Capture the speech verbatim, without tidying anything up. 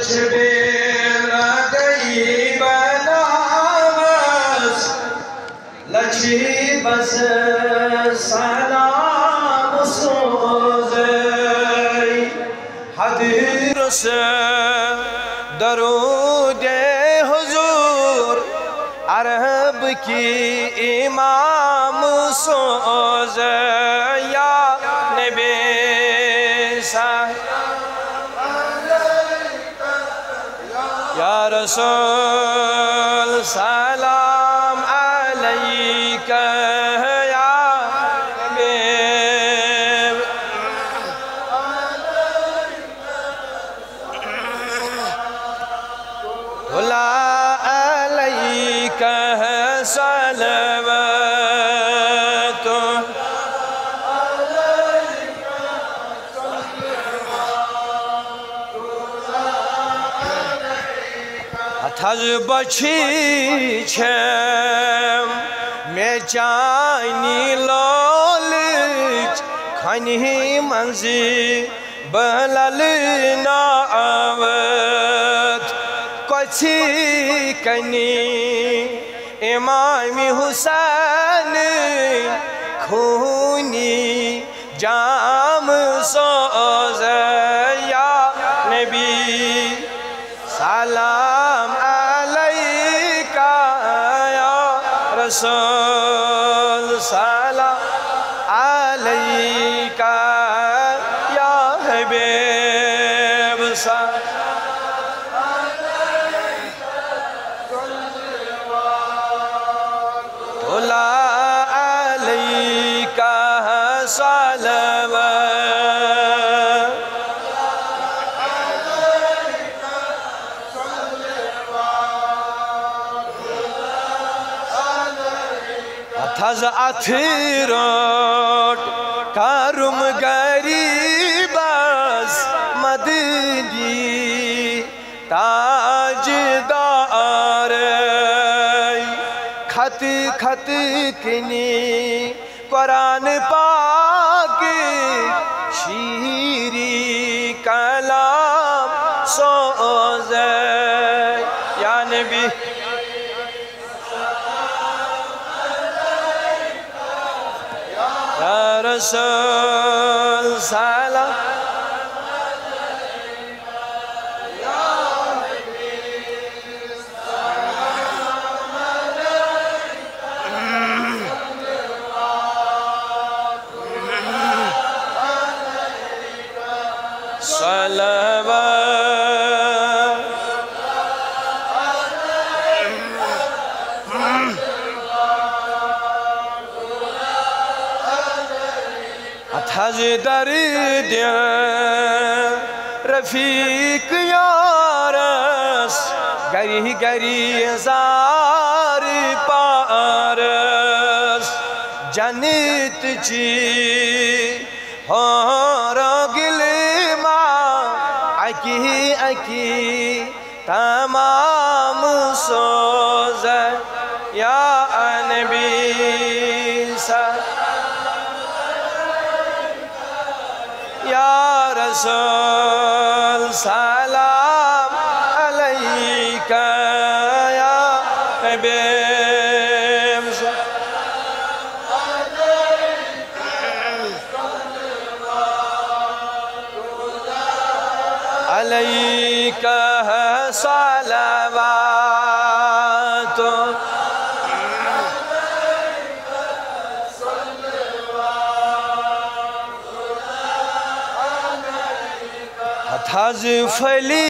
छबेला गई बनावस लछी बस सलाम सोज़ई हदीर से दरूद हुजूर अरब की इमाम सोज़ई या नबी या रसूल सलाम अलैका या हबीब हुला अलैका सलवातु Haz başı çem mecani laliç khani manzi balalna avat kochi kani imam Husain khuni jam soza ya nabi salam रसूल सलाम अलैका या हबीब हुला अलैका सलवात Taz athirot karum garibas madini tajdar khat khat kini Quran pak shiri kalam soze ya nabi रसूल सलाम या हबीब सलवात हज दर्द रफीक यारस गरी गरी जार पारस जनित जी हो गिल माँ अकी अकी तमाम सोज़ या नबी या रसूल सलाम अलैका या हबीब अलैका सलवात Haz fali